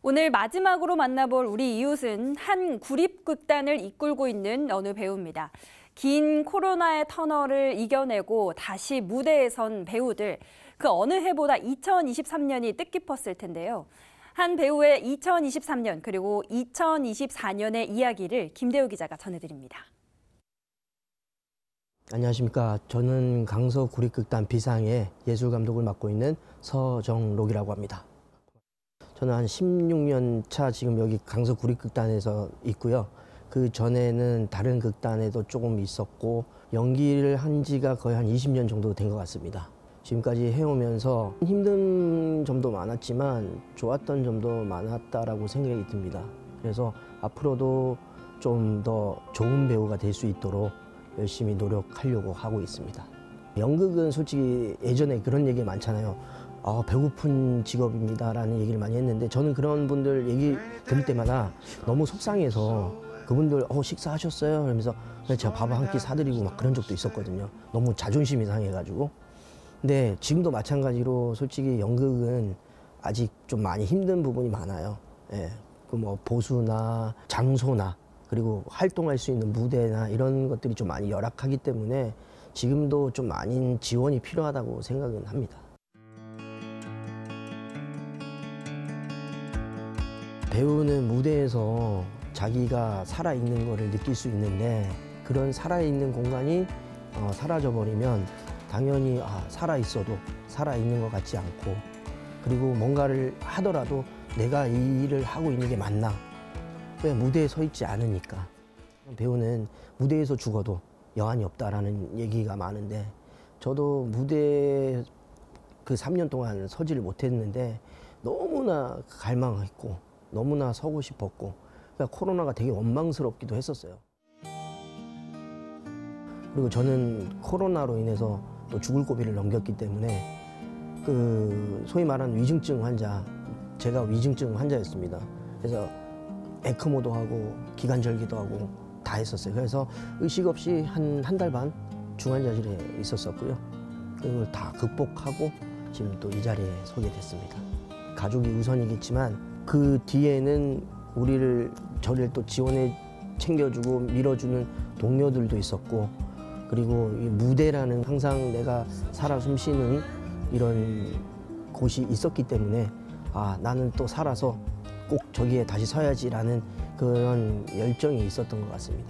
오늘 마지막으로 만나볼 우리 이웃은 한 구립극단을 이끌고 있는 어느 배우입니다. 긴 코로나의 터널을 이겨내고 다시 무대에 선 배우들. 그 어느 해보다 2023년이 뜻깊었을 텐데요. 한 배우의 2023년 그리고 2024년의 이야기를 김대우 기자가 전해드립니다. 안녕하십니까. 저는 강서 구립극단 비상의 예술감독을 맡고 있는 서정록이라고 합니다. 저는 한 16년 차 지금 여기 강서 구립극단에서 있고요. 그 전에는 다른 극단에도 조금 있었고 연기를 한 지가 거의 한 20년 정도 된 것 같습니다. 지금까지 해오면서 힘든 점도 많았지만 좋았던 점도 많았다라고 생각이 듭니다. 그래서 앞으로도 좀 더 좋은 배우가 될 수 있도록 열심히 노력하려고 하고 있습니다. 연극은 솔직히 예전에 그런 얘기 많잖아요. 배고픈 직업입니다라는 얘기를 많이 했는데 저는 그런 분들 얘기 들을 때마다 너무 속상해서 그분들 식사하셨어요? 그러면서 제가 밥 한 끼 사드리고 막 그런 적도 있었거든요. 너무 자존심이 상해가지고. 근데 지금도 마찬가지로 솔직히 연극은 아직 좀 많이 힘든 부분이 많아요. 예, 그 뭐 보수나 장소나 그리고 활동할 수 있는 무대나 이런 것들이 좀 많이 열악하기 때문에 지금도 좀 많은 지원이 필요하다고 생각은 합니다. 배우는 무대에서 자기가 살아있는 거를 느낄 수 있는데 그런 살아있는 공간이 사라져버리면 당연히 살아있어도 살아있는 것 같지 않고 그리고 뭔가를 하더라도 내가 이 일을 하고 있는 게 맞나? 왜 무대에 서 있지 않으니까. 배우는 무대에서 죽어도 여한이 없다라는 얘기가 많은데 저도 무대에 그 3년 동안 서지를 못했는데 너무나 갈망했고 너무나 서고 싶었고 그러니까 코로나가 되게 원망스럽기도 했었어요. 그리고 저는 코로나로 인해서 또 죽을 고비를 넘겼기 때문에 그 소위 말하는 위중증 환자, 제가 위중증 환자였습니다. 그래서 에크모도 하고 기관절기도 하고 다 했었어요. 그래서 의식 없이 한 달 반 중환자실에 있었었고요. 그걸 다 극복하고 지금 또 이 자리에 서게 됐습니다. 가족이 우선이겠지만 그 뒤에는 저를 또 지원해 챙겨주고 밀어주는 동료들도 있었고 그리고 이 무대라는 항상 내가 살아 숨쉬는 이런 곳이 있었기 때문에 나는 또 살아서 꼭 저기에 다시 서야지라는 그런 열정이 있었던 것 같습니다.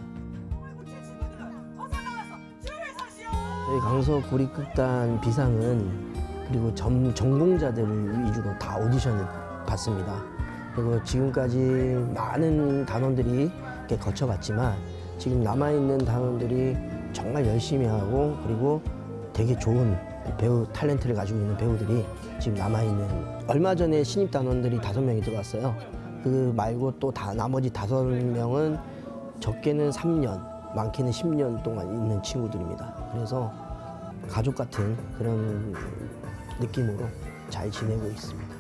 저희 강서 구립극단 비상은 그리고 전공자들 위주로 다 오디션을 봤습니다. 그리고 지금까지 많은 단원들이 이렇게 거쳐갔지만 지금 남아있는 단원들이 정말 열심히 하고 그리고 되게 좋은 배우 탤런트를 가지고 있는 배우들이 지금 남아있는 얼마 전에 신입 단원들이 5명이 들어왔어요. 그 말고 또 나머지 5명은 적게는 3년, 많게는 10년 동안 있는 친구들입니다. 그래서 가족 같은 그런 느낌으로 잘 지내고 있습니다.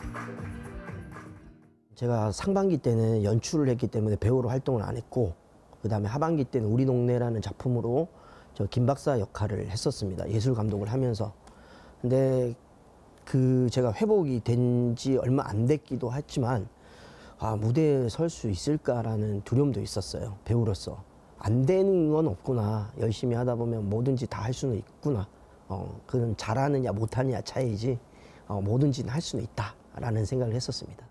제가 상반기 때는 연출을 했기 때문에 배우로 활동을 안 했고 그 다음에 하반기 때는 우리 동네라는 작품으로 저 김 박사 역할을 했었습니다. 예술 감독을 하면서. 근데 제가 회복이 된 지 얼마 안 됐기도 했지만 무대에 설 수 있을까라는 두려움도 있었어요. 배우로서. 안 되는 건 없구나. 열심히 하다 보면 뭐든지 다 할 수는 있구나. 그건 잘하느냐 못하느냐 차이지 뭐든지 할 수는 있다라는 생각을 했었습니다.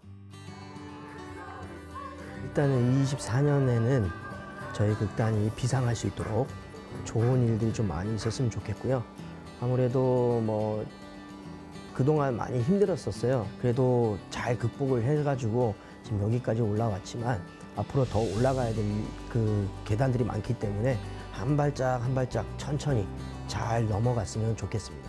일단은 24년에는 저희 극단이 비상할 수 있도록 좋은 일들이 좀 많이 있었으면 좋겠고요. 아무래도 뭐 그동안 많이 힘들었었어요. 그래도 잘 극복을 해가지고 지금 여기까지 올라왔지만 앞으로 더 올라가야 될 그 계단들이 많기 때문에 한 발짝 한 발짝 천천히 잘 넘어갔으면 좋겠습니다.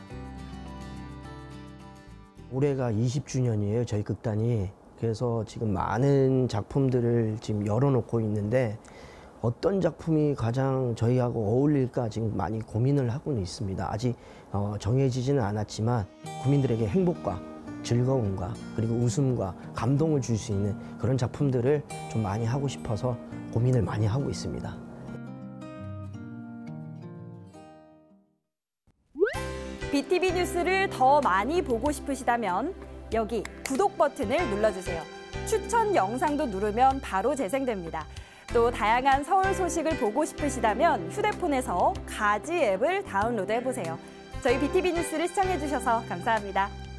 올해가 20주년이에요, 저희 극단이. 그래서 지금 많은 작품들을 지금 열어놓고 있는데 어떤 작품이 가장 저희하고 어울릴까 지금 많이 고민을 하고는 있습니다. 아직 정해지지는 않았지만 국민들에게 행복과 즐거움과 그리고 웃음과 감동을 줄 수 있는 그런 작품들을 좀 많이 하고 싶어서 고민을 많이 하고 있습니다. BTV 뉴스를 더 많이 보고 싶으시다면 여기 구독 버튼을 눌러주세요. 추천 영상도 누르면 바로 재생됩니다. 또 다양한 서울 소식을 보고 싶으시다면 휴대폰에서 가지 앱을 다운로드해보세요. 저희 BTV 뉴스를 시청해주셔서 감사합니다.